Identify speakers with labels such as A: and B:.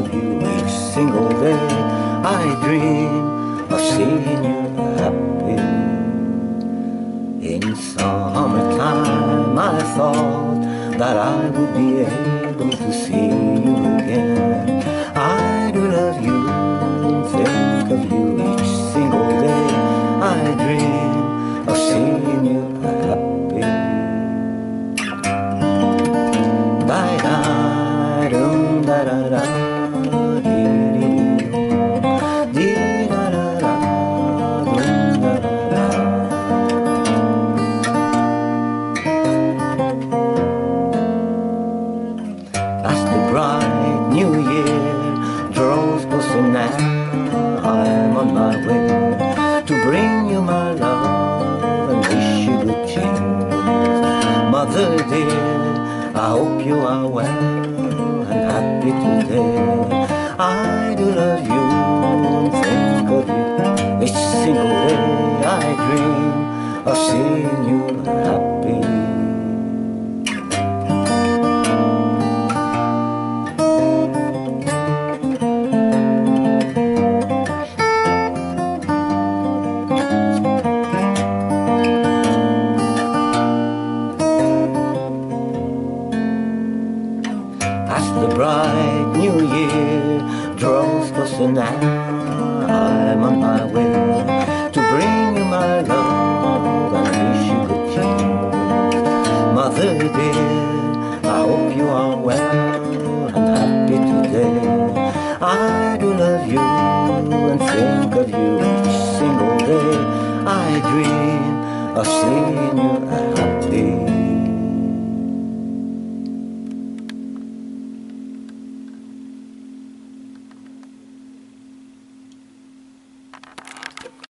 A: of you each single day. I dream of seeing you happy. In summertime I thought that I would be able to see you again. I do love you and think of you each single day. I dream of seeing you happy. Da-da-dum, da-da-da, dee-dee-dee-dum, dee-da-da-da, dum, da-da-da. As the bright new year draws closer now, I'm on my way to bring you my love and wish you good cheer. Mother dear, I hope you are well and happy today. I do love you and think of you each single day. I dream of seeing you happy. As the bright new year draws closer now, I'm on my way to bring you my love and wish you good cheer. Mother dear, I hope you are well and happy today. I do love you and think of you each single day. I dream of seeing you